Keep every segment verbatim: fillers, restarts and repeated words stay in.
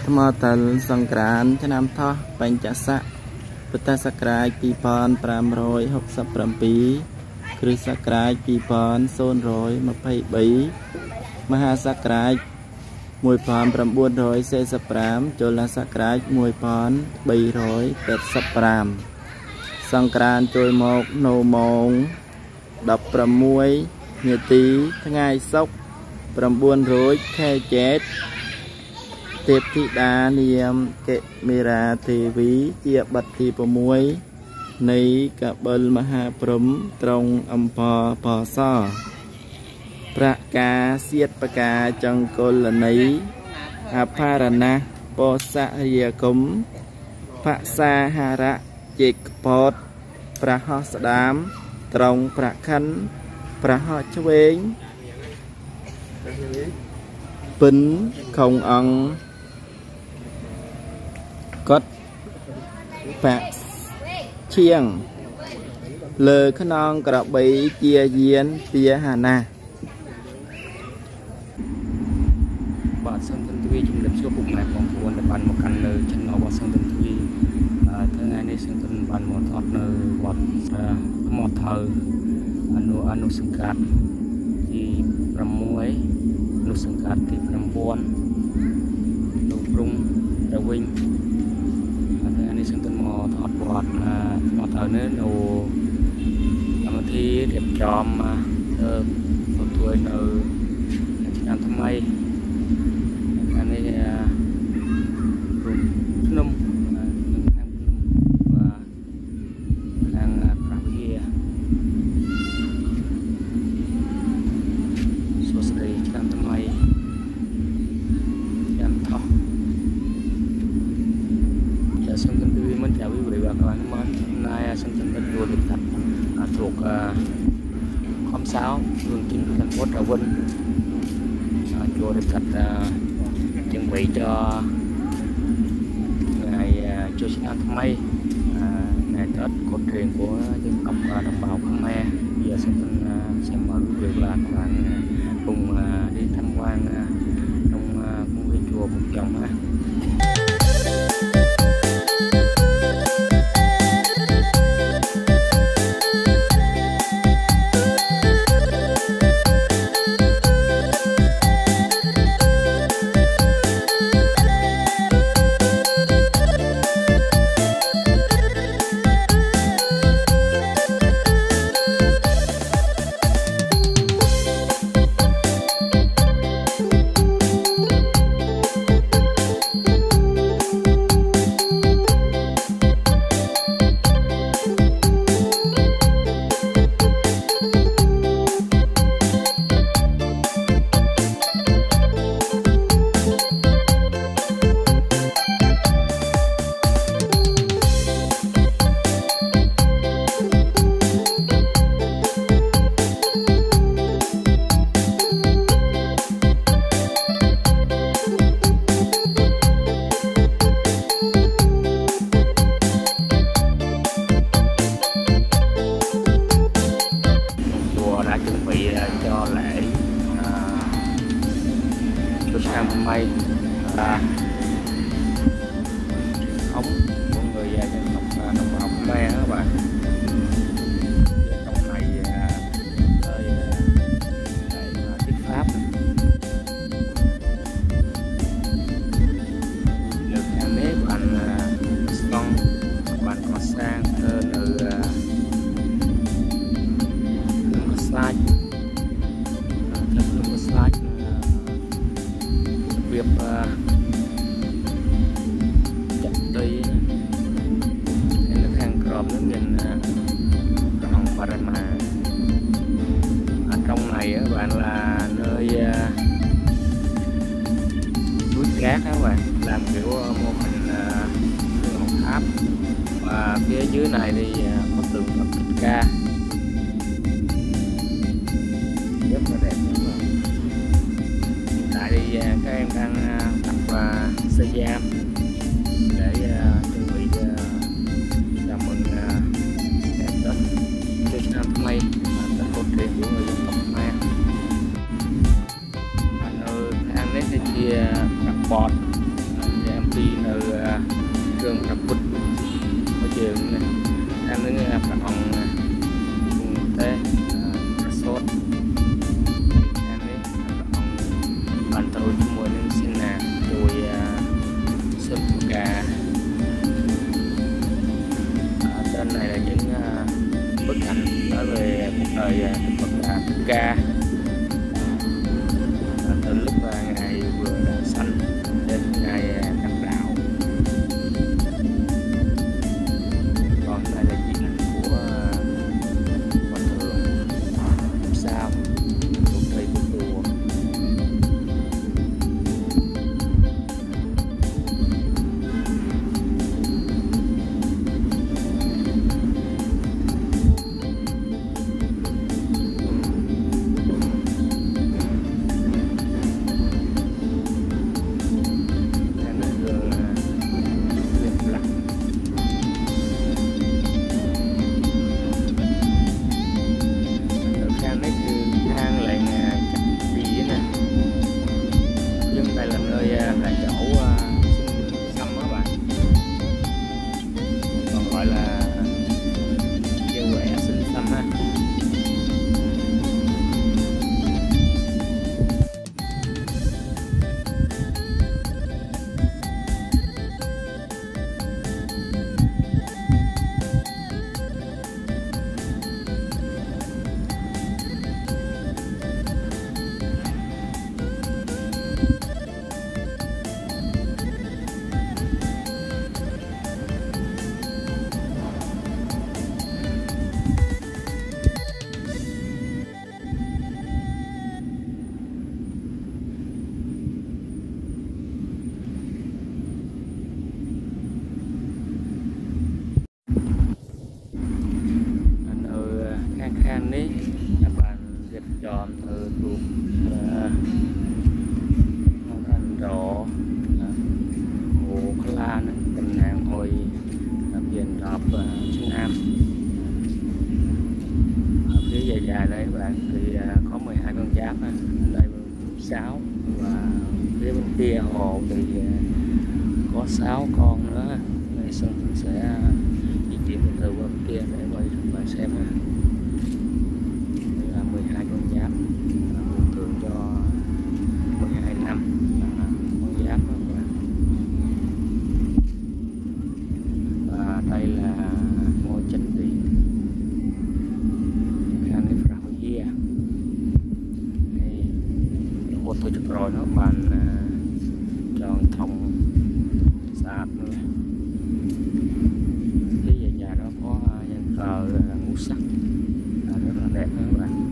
มอตัลสังกรานต์ชนำท่อปัญจสะพุทธศักราชปีปอนปรามรอยหกสิบปรามปีคริสต์ศักราชปีปอนโซนร้อยมาไปบีมหาศักราชมวยปอนประบุร้อยเซสปรามโจลศักราชมวยปอนบีร้อยแปดสิบปรามสังกรานต์โจยหมกโนมงดับประมวยเนตีทั้งไงซกประบุร้อยแค่เจ็ดเทพธิดาเนียมเกเมราเทวีเจียบัตทีประมวยในกบลมหาพรหมตรงอัมพอปอซอประกาเสียดประกาจังกลในอาภารณะปอสะเรียกมพระสาหาระเจกปอดประหสดามตรงประคันประหชเวงปินคงอังกดแปะเชียงเลอขนองกระบี่เจียเยียนเปียหานาบาดสังทวีจุดเด็ดชั่วปุกแม่ของผู้วันบันมากันเลยฉันเอาบาดสังทวีทั้งไงในสังทวีบันหมดทอดเลยวัดหมดเธออนุอนุสังกัดที่ประมวยอนุสังกัดที่ประมวลตุปรุงระวิงอันนี้ซึ่งต้นมอทอดบอดมอเธอเนื้อโอ้ทำที่เรียบจอมมาเออตัวเนอทำทำไมอันนี้นุ่มvà đang làm kia số sợi làmทำไมlàm thọ sân tân tươi mình chào quý vị và các bạn mình nay sân tân tươi chùa được tập thuộc khóm sáu phường chín thành phố Trà Vinh. Chùa được tập chuẩn bị cho ngày chùa sinh ăn Khmer, ngày Tết cổ truyền của dân tộc đồng bào Khmer. Giờ sân tân sẽ mời quý vị và các bạn cùng đi tham quan trong khuôn viên chùa một vòng ha. Cho lễ chùa Sam hôm nay là ống của người dân tộc đồng bào Khmer các bạn. Trong này nơi để thuyết pháp được hàng nếp anh Stone bạn có sang từ massage việc chặt tây nên nó hàng cọp nó nhìn còn Parama. Ở trong này các bạn là nơi núi cát các bạn, làm kiểu mô hình hòn tháp, và phía dưới này thì có tượng Phật Thích Ca rất là đẹp. Tại thì các em đang tập và xây giam để chuẩn bị chào mừng ngày Tết chùa Sam Khmer, Tết cổ truyền của người dân tộc Khmer. Ở hàng nét thì chia cặp bọt, em ពីនៅគ្រឿងប្រពុតរបស់យើងខាងនេះព្រះអង្គតែប្រសូតខាងនេះព្រះអង្គបានទៅជាមួយនឹងសេនាមួយសិទ្ធិការអត់này là những bức ảnh nói về cuộc đời Phật là Thích Ca từ lúc ngày vừa sanh đến ngày nhập đạo. Còn đây là chuyện ảnh của Hòa Thượng sao thuộc thầy của chùa. Khang ní là bạn dịch tròn từ thuộc anh rõ hồ la nó tình nàng hồi biển rọp Trung Nam ở phía dài dài đây các bạn thì có mười hai con giáp ở đây sáu và phía bên kia hồ thì có sáu con nữa. Đây Sơn sẽ di chuyển từ bên kia để quay cho bạn xem ha. mười hai con giáp biểu tượng cho mười hai năm con giáp đó các bạn. Và đây là ngôi chánh điện Khan Phrahogia. Một thôi chụp rồi nó bàn tròn thông sạch nữa. Phía về nhà đó có nhân thờ ngũ sắc rất là đẹp đó các bạn.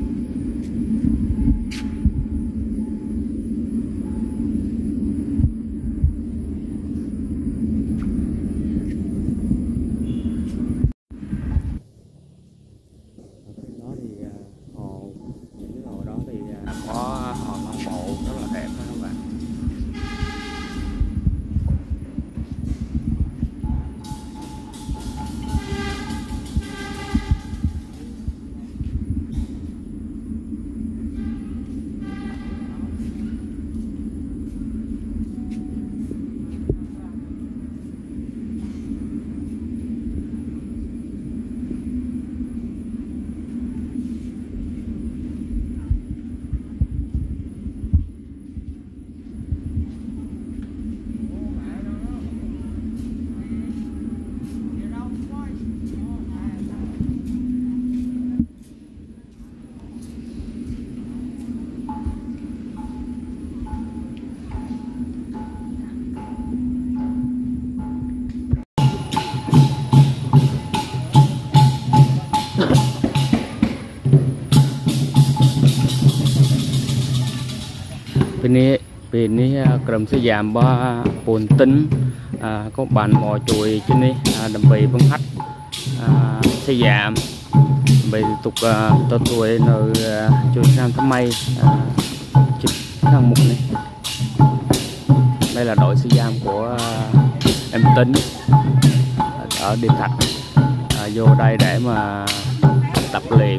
Bên này bên này cầm sợi giảm ba bồn tính à, có bàn mò chuối trên đây à, đầm bầy bưng hắt à, sợi giảm bầy tục à, to tuổi nơi à, chuối sang thăm mây à, chụp thằng mục này. Đây là đội sợi giảm của à, em Tính ở Điềm Thạch à, vô đây để mà tập luyện.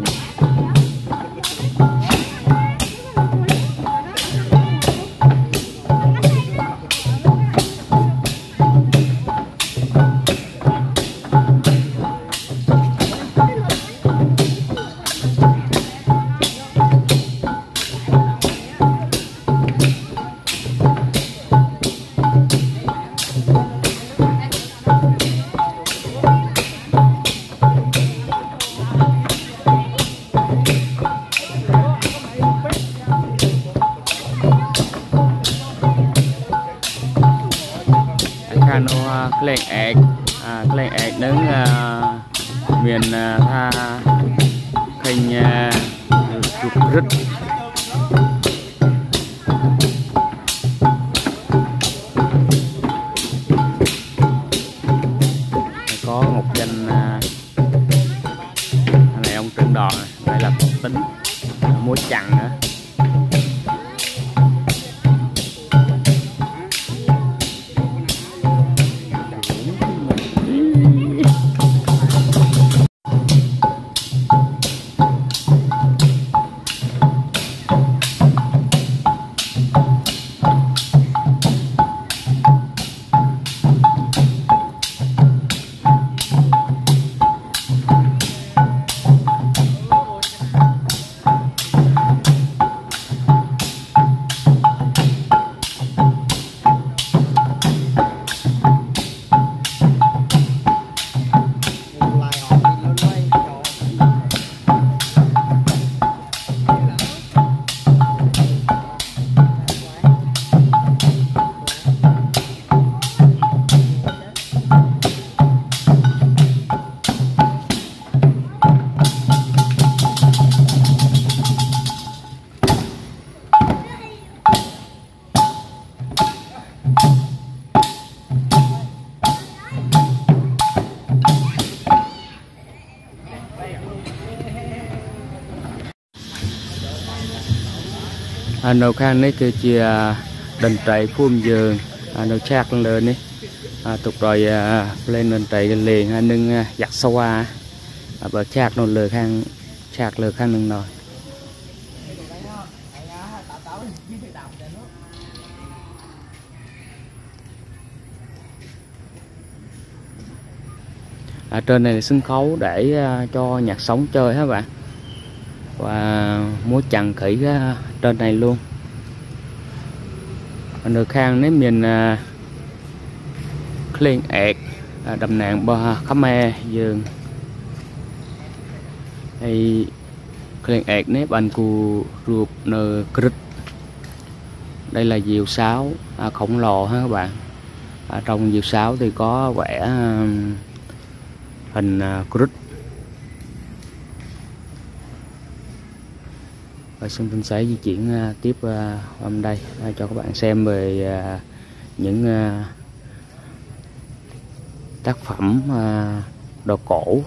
khăn ô klen ẹt klen ẹt nướng miền tha khanh chụp rít có một danh này ông trứng đòn đây là tính muối chằn nữa. Nấu khang nàyคือchia đần trai phun giường nấu chạc lên đấy tục rồi lên đần trai liền nâng giặt xoa bờ chạc nấu lừa khang chạc lừa khang nâng nồi ở trên này là sân khấu để cho nhạc sống chơi hả bạn, và múa chằn khỉ trên này luôn. Ở nơi khang nếu miền Klen ẹt đầm nàng ba Khmer dương hay Klen ẹt nếp anh cu ruột nơi Crit. Đây là diều sáo à, khổng lồ ha các bạn. À, trong diều sáo thì có vẽ uh, hình uh, Crit. Và xin mình sẽ di chuyển uh, tiếp uh, hôm đây uh, cho các bạn xem về uh, những uh, tác phẩm uh, đồ cổ.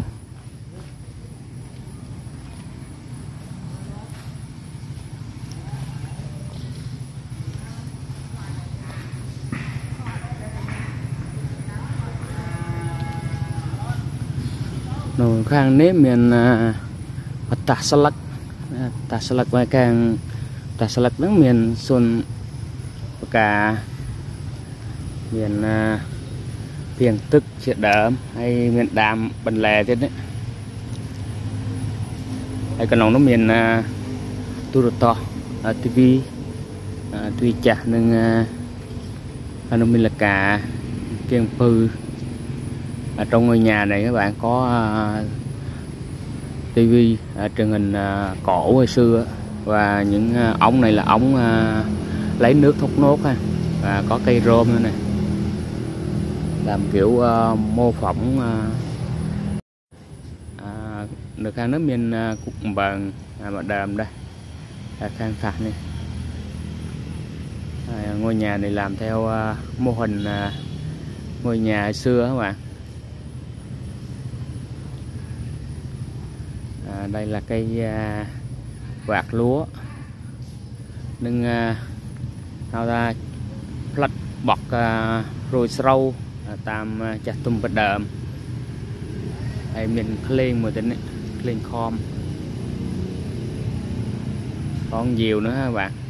Nồi khang nếp miền uh, Tà Sa Lắc Tà Sa Lắc và càng Tà Sa Lắc nước miền xuân cả miền uh, Phiền Tức Triệt Đỡ hay miền Đàm Bần Lè thế đấy. Hay còn nó miền uh, Tu Rô To uh, ti vi uh, Tuy Chà nên uh, nó mình là cả Kiên Pư. Ở trong ngôi nhà này các bạn có uh, tivi uh, truyền hình uh, cổ hồi xưa, và những uh, ống này là ống uh, lấy nước thốt nốt ha, và có cây rôm nữa này, làm kiểu uh, mô phỏng uh, uh, được khang nước miền uh, cục bằng uh, mà đàm đây là khang phạt này. Uh, ngôi nhà này làm theo uh, mô hình uh, ngôi nhà hồi xưa các bạn. À, đây là cây uh, quạt lúa nâng nào uh, ra plật bọc uh, rồi sâu uh, tam uh, chặt tum bật đờm đây mình Klen một tính Klen khom, còn nhiều nữa các bạn.